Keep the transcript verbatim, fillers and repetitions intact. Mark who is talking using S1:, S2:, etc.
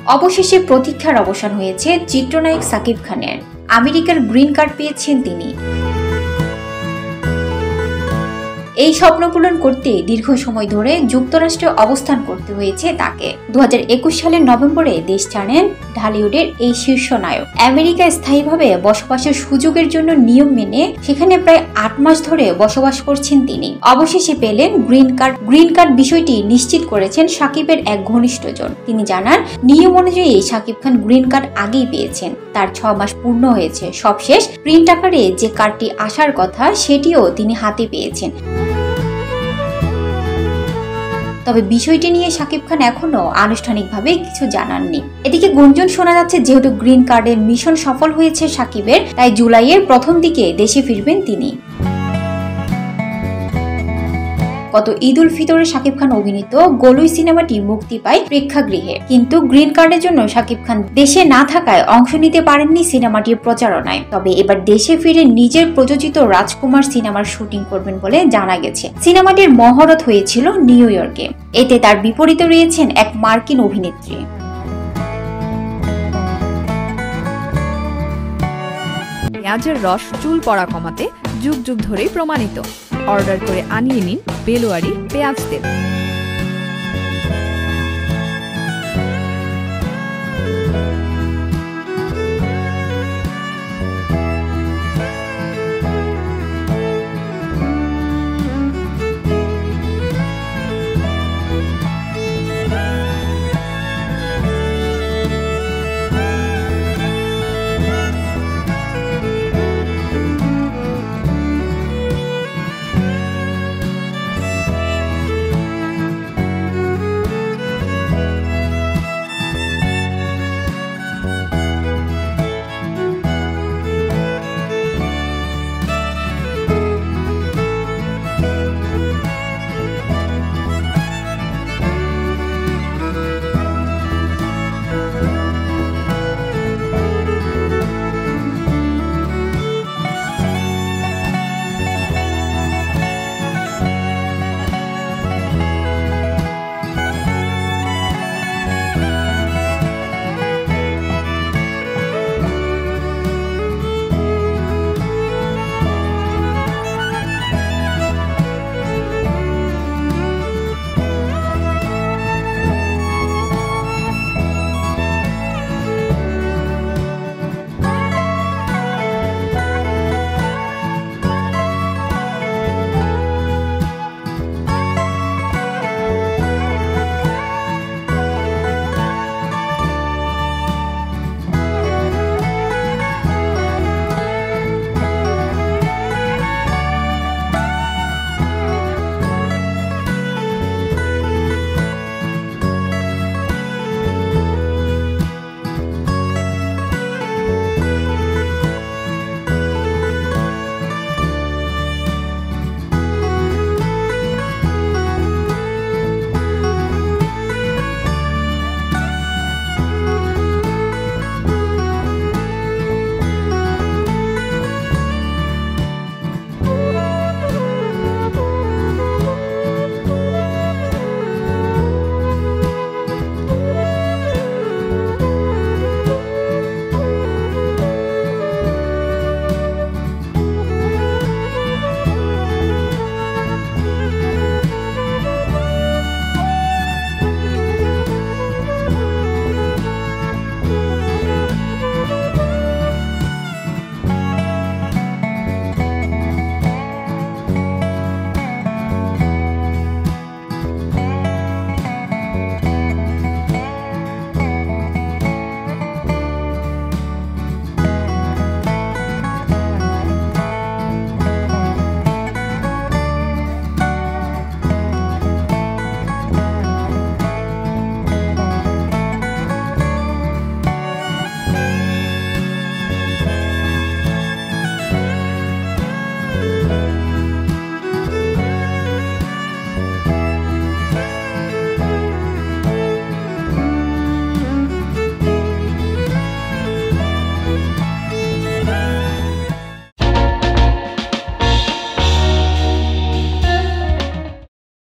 S1: অবশেষে প্রতীক্ষার অবসান হয়েছে চিত্রনায়ক শাকিব খানের। আমেরিকার গ্রিন কার্ড পেয়েছেন তিনি। এই স্বপ্ন পূরণ করতে দীর্ঘ সময় ধরে যুক্তরাষ্ট্রে অবস্থান করতে হয়েছে তাকে। দু হাজার একুশ সালের নভেম্বরে দেশ ছাড়েন ঢালিউডের এই শীর্ষ নায়ক। আমেরিকায় স্থায়ীভাবে বসবাসের সুযোগের জন্য নিয়ম মেনে সেখানে প্রায় আট মাস ধরে বসবাস করছেন তিনি। অবশেষে পেলেন গ্রিন কার্ড। গ্রিন কার্ড বিষয়টি নিশ্চিত করেছেন শাকিবের এক ঘনিষ্ঠজন। তিনি জানান, নিয়ম অনুযায়ী শাকিব খান গ্রিন কার্ড আগেই পেয়েছেন। তার ছ মাস পূর্ণ হয়েছে। সবশেষ প্রিন্ট আকারে যে কার্ডটি আসার কথা সেটিও তিনি হাতে পেয়েছেন। তবে বিষয়টি নিয়ে শাকিব খান এখনো আনুষ্ঠানিকভাবে কিছু জানাননি। এদিকে গুঞ্জন শোনা যাচ্ছে, যেহেতু গ্রিন কার্ডের মিশন সফল হয়েছে শাকিবের, তাই জুলাইয়ের প্রথম দিকে দেশে ফিরবেন তিনি। গত ঈদ উল ফিতরে শাকিব খান অভিনীত গোলুই সিনেমাটি মুক্তি পায় প্রেক্ষাগৃহে। কিন্তু গ্রিন কার্ডের জন্য শাকিব খান দেশে না থাকায় অংশ নিতে পারেননি সিনেমাটির প্রচারণায়। তবে এবার দেশে ফিরে নিজের প্রযোজিত রাজকুমার সিনেমার শুটিং করবেন বলে জানা গেছে। সিনেমাটির মহরত হয়েছিল নিউ ইয়র্কে। এতে তার বিপরীতে রয়েছেন এক মার্কিন অভিনেত্রী।
S2: পেঁয়াজের রস চুল পড়া কমাতে যুগ যুগ ধরেই প্রমাণিত। অর্ডার করে আনিয়ে নিন বেলোয়ারি পেঁয়াজ তেল।